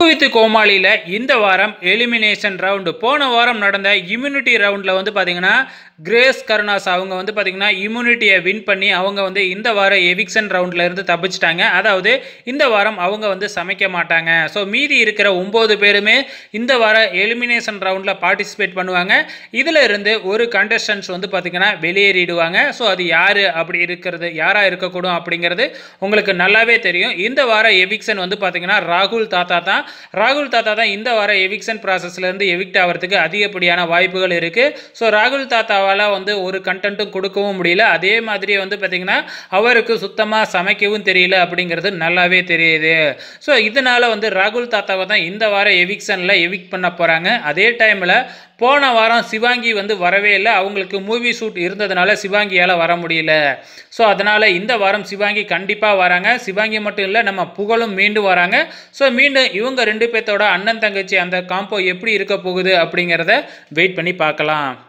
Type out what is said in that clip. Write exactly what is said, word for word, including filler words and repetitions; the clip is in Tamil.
வித் கோமாளியில் இந்த வாரம் எலிமினேஷன் ரவுண்டு. போன வாரம் நடந்த இம்யூனிட்டி ரவுண்டில் வந்து பார்த்தீங்கன்னா கிரேஸ் கருணாஸ் அவங்க வந்து பார்த்தீங்கன்னா இம்யூனிட்டியை வின் பண்ணி அவங்க வந்து இந்த வாரம் எவிக்ஷன் ரவுண்டில் இருந்து தப்பிச்சிட்டாங்க. அதாவது இந்த வாரம் அவங்க வந்து சமைக்க மாட்டாங்க. ஸோ மீதி இருக்கிற ஒம்பது பேருமே இந்த வாரம் எலிமினேஷன் ரவுண்டில் பார்ட்டிசிபேட் பண்ணுவாங்க. இதில் இருந்து ஒரு கண்டஸ்டன்ஸ் வந்து பார்த்தீங்கன்னா வெளியேறிடுவாங்க. ஸோ அது யார் அப்படி இருக்கிறது, யாராக இருக்கக்கூடும் அப்படிங்கிறது உங்களுக்கு நல்லாவே தெரியும். இந்த வாரம் எவிக்ஷன் வந்து பார்த்தீங்கன்னா ராகுல் தாத்தா தான். ராகுல் தாத்தா தான் இந்த வாரம் எவிக்ஷன் ப்ராசஸ்லேருந்து எவிக்ட் ஆகிறதுக்கு அதிகப்படியான வாய்ப்புகள் இருக்குது. ஸோ ராகுல் தாத்தாவால் வந்து ஒரு கண்டென்ட்டும் கொடுக்கவும் முடியல. அதே மாதிரி வந்து பார்த்திங்கன்னா அவருக்கு சுத்தமாக சமைக்கவும் தெரியல அப்படிங்கிறது நல்லாவே தெரியுது. ஸோ இதனால் வந்து ராகுல் தாத்தாவை தான் இந்த வாரம் எவிக்ஷனில் எவிக்ட் பண்ண போகிறாங்க. அதே டைமில் போன வாரம் சிவாங்கி வந்து வரவே இல்லை. அவங்களுக்கு மூவி ஷூட் இருந்ததுனால சிவாங்கியால் வர முடியல. ஸோ அதனால் இந்த வாரம் சிவாங்கி கண்டிப்பாக வராங்க. சிவாங்கி மட்டும் இல்லை, நம்ம புகழும் மீண்டும் வராங்க. ஸோ மீண்டும் இவங்க ரெண்டு பேர்த்தோட அண்ணன் தங்கச்சி அந்த காம்போ எப்படி இருக்க போகுது அப்படிங்கிறத வெயிட் பண்ணி பார்க்கலாம்.